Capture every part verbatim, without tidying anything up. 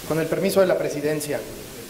Con el permiso de la presidencia.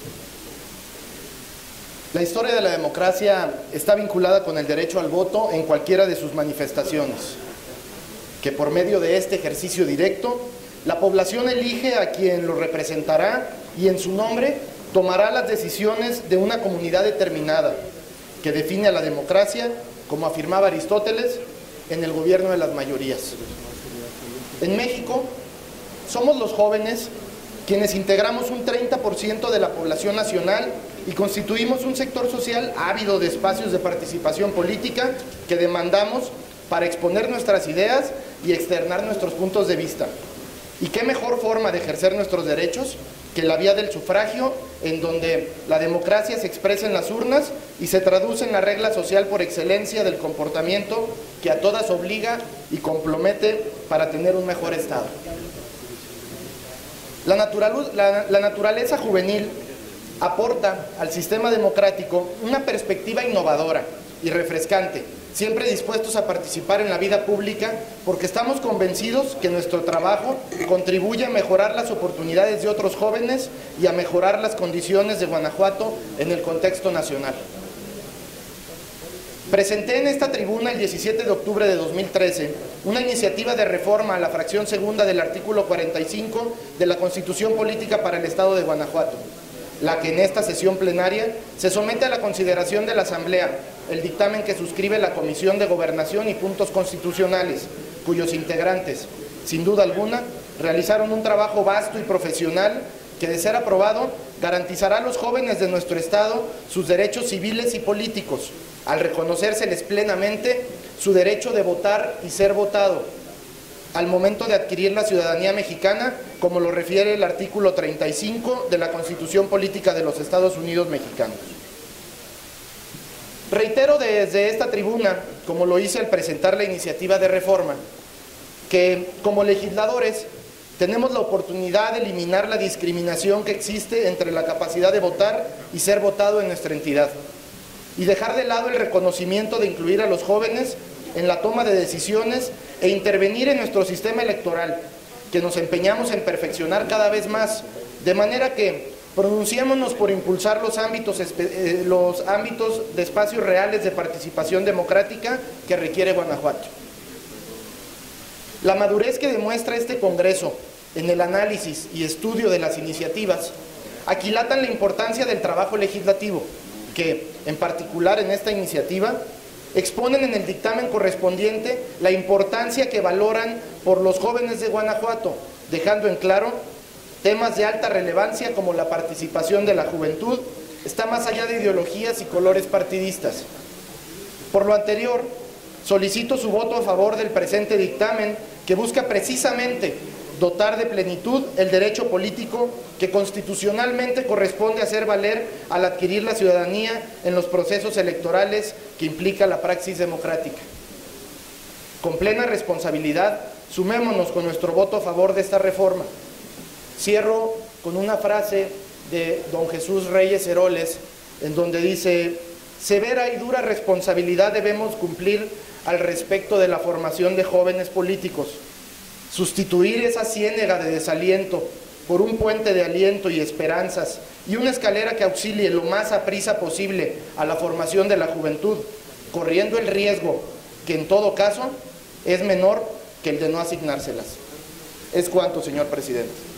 La historia de la democracia está vinculada con el derecho al voto en cualquiera de sus manifestaciones, que por medio de este ejercicio directo, la población elige a quien lo representará y en su nombre tomará las decisiones de una comunidad determinada, que define a la democracia, como afirmaba Aristóteles, en el gobierno de las mayorías. En México, somos los jóvenes quienes integramos un treinta por ciento de la población nacional y constituimos un sector social ávido de espacios de participación política que demandamos para exponer nuestras ideas y externar nuestros puntos de vista. ¿Y qué mejor forma de ejercer nuestros derechos que la vía del sufragio, en donde la democracia se expresa en las urnas y se traduce en la regla social por excelencia del comportamiento que a todas obliga y compromete para tener un mejor estado? La, natural, la, la naturaleza juvenil aporta al sistema democrático una perspectiva innovadora y refrescante, siempre dispuestos a participar en la vida pública porque estamos convencidos que nuestro trabajo contribuye a mejorar las oportunidades de otros jóvenes y a mejorar las condiciones de Guanajuato en el contexto nacional. Presenté en esta tribuna el diecisiete de octubre de dos mil trece una iniciativa de reforma a la fracción segunda del artículo cuarenta y cinco de la Constitución Política para el Estado de Guanajuato, la que en esta sesión plenaria se somete a la consideración de la Asamblea el dictamen que suscribe la Comisión de Gobernación y Puntos Constitucionales, cuyos integrantes, sin duda alguna, realizaron un trabajo vasto y profesional que, de ser aprobado, garantizará a los jóvenes de nuestro Estado sus derechos civiles y políticos, al reconocérseles plenamente su derecho de votar y ser votado, al momento de adquirir la ciudadanía mexicana, como lo refiere el artículo treinta y cinco de la Constitución Política de los Estados Unidos Mexicanos. Reitero desde esta tribuna, como lo hice al presentar la iniciativa de reforma, que como legisladores tenemos la oportunidad de eliminar la discriminación que existe entre la capacidad de votar y ser votado en nuestra entidad, y dejar de lado el reconocimiento de incluir a los jóvenes en la toma de decisiones e intervenir en nuestro sistema electoral, que nos empeñamos en perfeccionar cada vez más, de manera que pronunciémonos por impulsar los ámbitos, eh, los ámbitos de espacios reales de participación democrática que requiere Guanajuato. La madurez que demuestra este Congreso en el análisis y estudio de las iniciativas aquilatan la importancia del trabajo legislativo, que, en particular en esta iniciativa, exponen en el dictamen correspondiente la importancia que valoran por los jóvenes de Guanajuato, dejando en claro temas de alta relevancia como la participación de la juventud está más allá de ideologías y colores partidistas. Por lo anterior, solicito su voto a favor del presente dictamen, que busca precisamente dotar de plenitud el derecho político que constitucionalmente corresponde hacer valer al adquirir la ciudadanía en los procesos electorales que implica la praxis democrática. Con plena responsabilidad, sumémonos con nuestro voto a favor de esta reforma. Cierro con una frase de don Jesús Reyes Heroles, en donde dice: severa y dura responsabilidad debemos cumplir al respecto de la formación de jóvenes políticos. Sustituir esa ciénaga de desaliento por un puente de aliento y esperanzas y una escalera que auxilie lo más aprisa posible a la formación de la juventud, corriendo el riesgo, que en todo caso es menor que el de no asignárselas. Es cuanto, señor presidente.